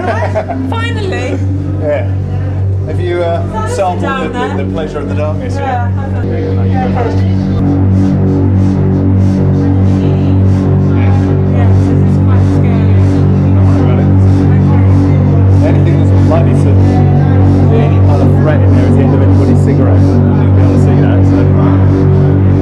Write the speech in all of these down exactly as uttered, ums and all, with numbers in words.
Finally! Yeah. Have you uh, sampled the, the, the pleasure of the darkness? Yeah. yeah. Anything that's likely to be any kind of threat in there is the end of anybody's cigarette. You'll be able to see that. So.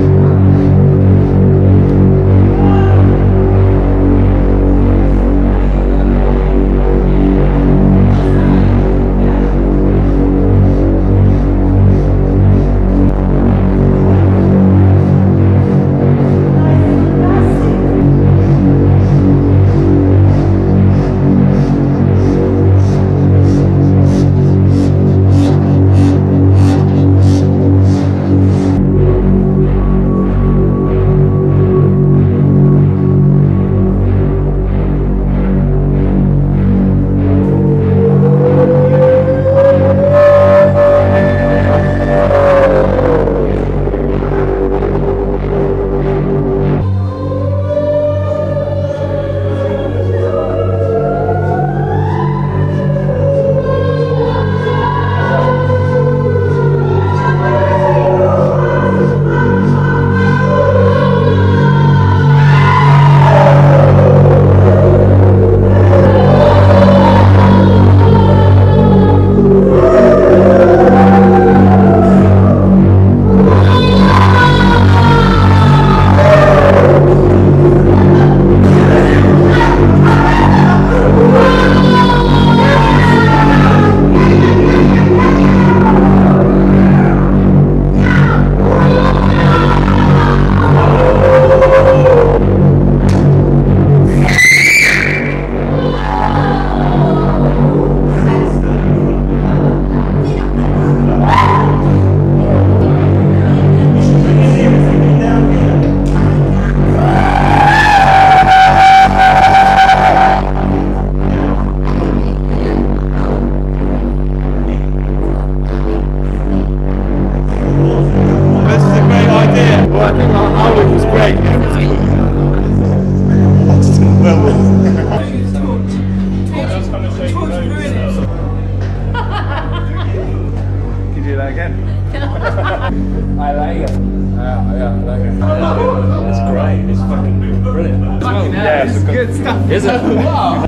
I like it. Yeah, yeah, I like it. It's great. It's fucking brilliant. Fucking yeah, it's good stuff. Is it? Wow.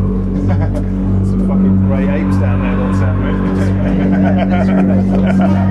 Some fucking grey apes down there, that's that.